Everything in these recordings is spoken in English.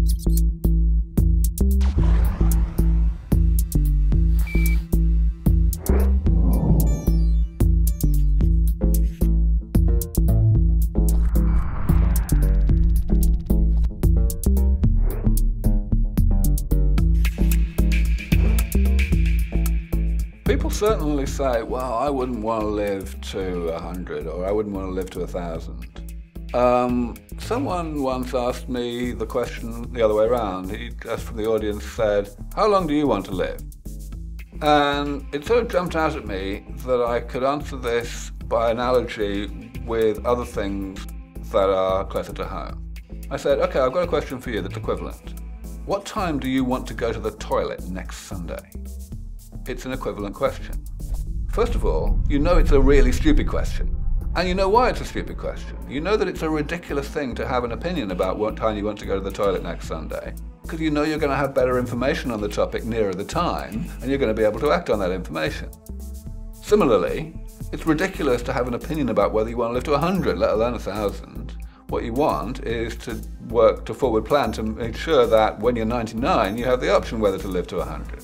People certainly say, well, I wouldn't want to live to 100, or I wouldn't want to live to 1,000. Someone once asked me the question the other way around. He just from the audience said, how long do you want to live? And it sort of jumped out at me that I could answer this by analogy with other things that are closer to home. I said, okay, I've got a question for you that's equivalent. What time do you want to go to the toilet next Sunday? It's an equivalent question. First of all, you know it's a really stupid question. And you know why it's a stupid question. You know that it's a ridiculous thing to have an opinion about what time you want to go to the toilet next Sunday, because you know you're going to have better information on the topic nearer the time, and you're going to be able to act on that information. Similarly, it's ridiculous to have an opinion about whether you want to live to 100, let alone 1,000. What you want is to work to forward plan to make sure that when you're 99, you have the option whether to live to 100.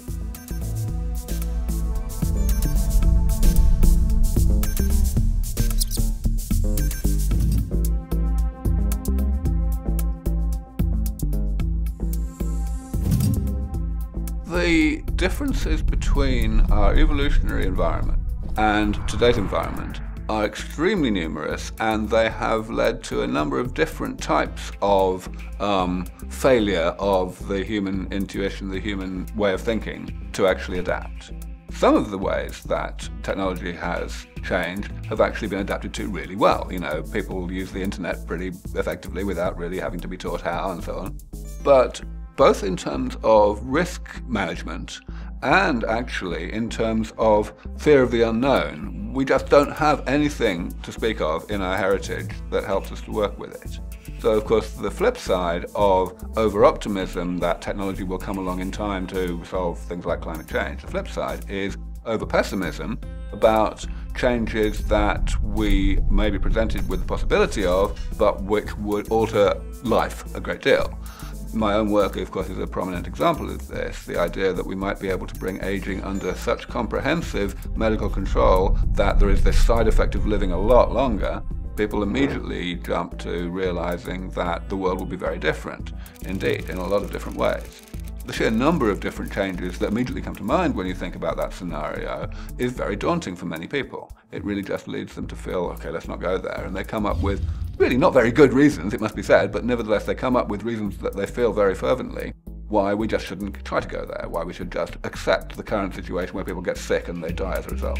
The differences between our evolutionary environment and today's environment are extremely numerous, and they have led to a number of different types of failure of the human intuition, the human way of thinking, to actually adapt. Some of the ways that technology has changed have actually been adapted to really well. You know, people use the internet pretty effectively without really having to be taught how and so on. But both in terms of risk management and actually in terms of fear of the unknown, we just don't have anything to speak of in our heritage that helps us to work with it. So of course the flip side of over-optimism that technology will come along in time to solve things like climate change, the flip side is over-pessimism about changes that we may be presented with the possibility of, but which would alter life a great deal. My own work, of course, is a prominent example of this, the idea that we might be able to bring aging under such comprehensive medical control that there is this side effect of living a lot longer. People immediately jump to realizing that the world will be very different, indeed, in a lot of different ways. The sheer number of different changes that immediately come to mind when you think about that scenario is very daunting for many people. It really just leads them to feel, okay, let's not go there, and they come up with really not very good reasons, it must be said, but nevertheless they come up with reasons that they feel very fervently why we just shouldn't try to go there, why we should just accept the current situation where people get sick and they die as a result.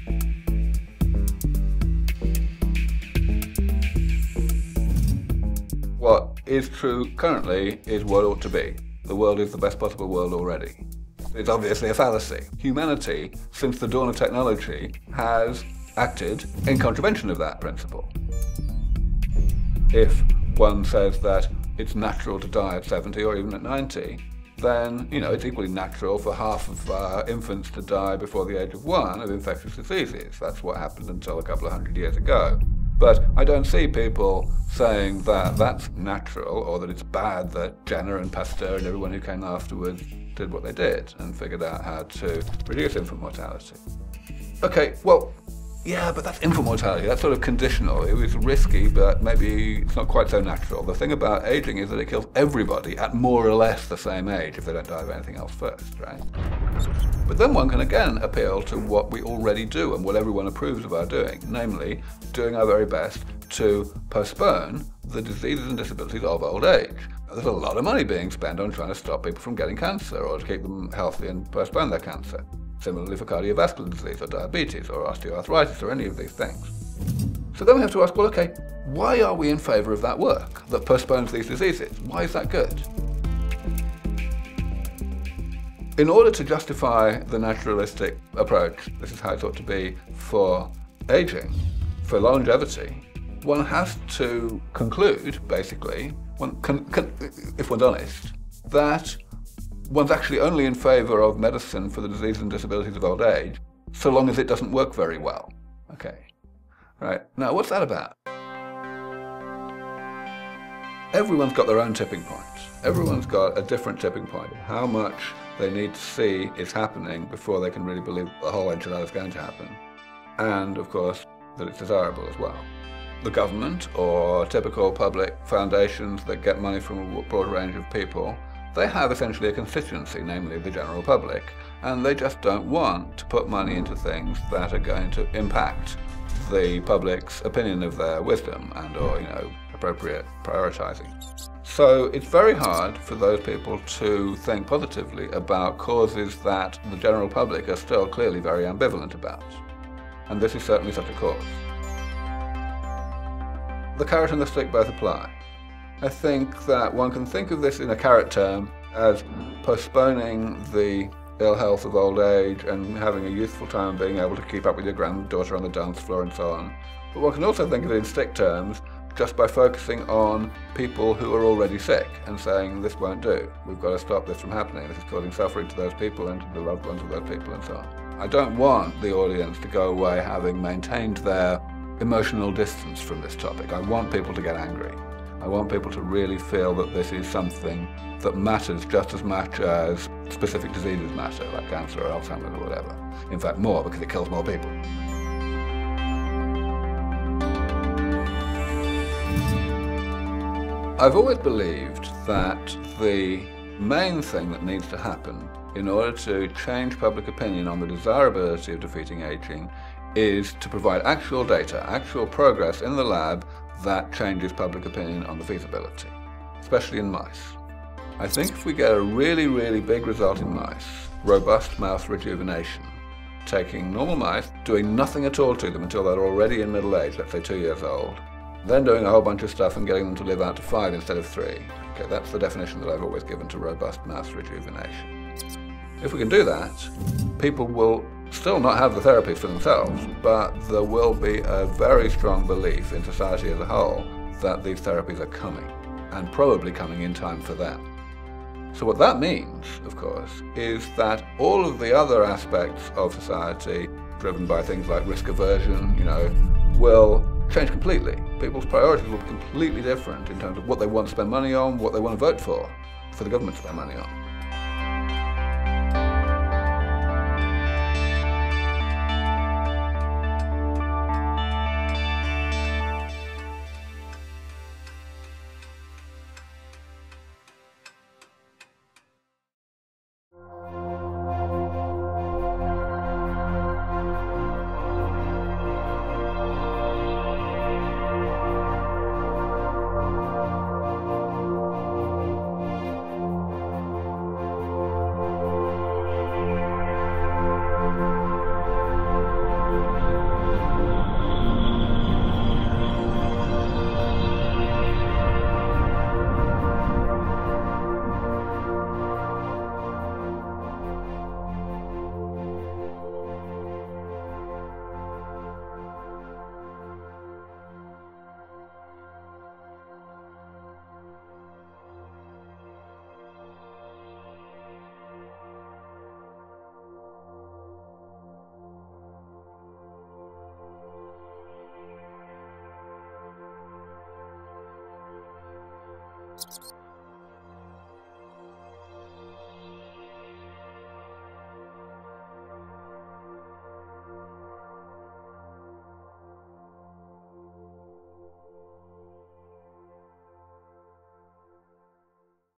What is true currently is what ought to be. The world is the best possible world already. It's obviously a fallacy. Humanity, since the dawn of technology, has acted in contravention of that principle. If one says that it's natural to die at 70 or even at 90, then, you know, it's equally natural for half of infants to die before the age of 1 of infectious diseases. That's what happened until a couple of hundred years ago. But I don't see people saying that that's natural or that it's bad that Jenner and Pasteur and everyone who came afterwards did what they did and figured out how to reduce infant mortality. Okay, well, yeah, but that's infant mortality. That's sort of conditional. It was risky, but maybe it's not quite so natural. The thing about aging is that it kills everybody at more or less the same age if they don't die of anything else first, right? But then one can again appeal to what we already do and what everyone approves of our doing, namely doing our very best to postpone the diseases and disabilities of old age. Now, there's a lot of money being spent on trying to stop people from getting cancer or to keep them healthy and postpone their cancer. Similarly for cardiovascular disease or diabetes or osteoarthritis or any of these things. So then we have to ask, well, okay, why are we in favour of that work that postpones these diseases? Why is that good? In order to justify the naturalistic approach, this is how it ought to be for aging, for longevity, one has to conclude, basically, if one's honest, that one's actually only in favour of medicine for the diseases and disabilities of old age, so long as it doesn't work very well. Okay, right. Now, what's that about? everyone's got their own tipping point. Everyone's got a different tipping point. How much they need to see is happening before they can really believe the whole enchilada is going to happen. And, of course, that it's desirable as well. The government or typical public foundations that get money from a broad range of people, they have essentially a constituency, namely the general public, and they just don't want to put money into things that are going to impact the public's opinion of their wisdom and or, appropriate prioritizing. So it's very hard for those people to think positively about causes that the general public are still clearly very ambivalent about. And this is certainly such a cause. The carrot and the stick both apply. I think that one can think of this in a carrot term as postponing the ill health of old age and having a youthful time being able to keep up with your granddaughter on the dance floor and so on. But one can also think of it in stick terms just by focusing on people who are already sick and saying this won't do. We've got to stop this from happening. This is causing suffering to those people and to the loved ones of those people and so on. I don't want the audience to go away having maintained their emotional distance from this topic. I want people to get angry. I want people to really feel that this is something that matters just as much as specific diseases matter, like cancer or Alzheimer's or whatever. In fact, more, because it kills more people. I've always believed that the main thing that needs to happen in order to change public opinion on the desirability of defeating aging is to provide actual data, actual progress in the lab that changes public opinion on the feasibility, especially in mice. I think if we get a really, really big result in mice, robust mouse rejuvenation, taking normal mice, doing nothing at all to them until they're already in middle age, let's say 2 years old, then doing a whole bunch of stuff and getting them to live out to 5 instead of 3. Okay, that's the definition that I've always given to robust mouse rejuvenation. If we can do that, people will still not have the therapies for themselves, but there will be a very strong belief in society as a whole that these therapies are coming, and probably coming in time for them. So what that means, of course, is that all of the other aspects of society, driven by things like risk aversion, will change completely. People's priorities will be completely different in terms of what they want to spend money on, what they want to vote for the government to spend money on.